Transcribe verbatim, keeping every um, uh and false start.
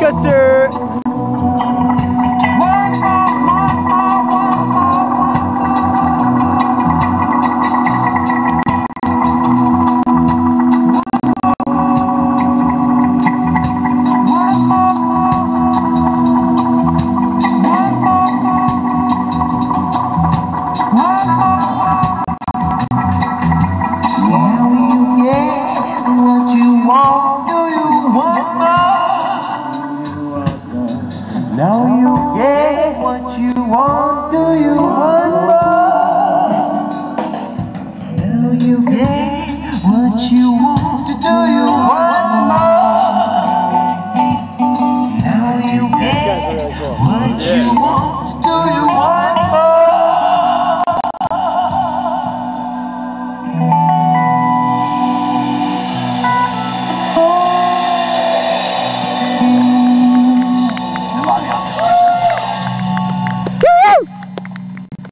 sister. Now you get what you want, do you want more? Now you get what you want, do you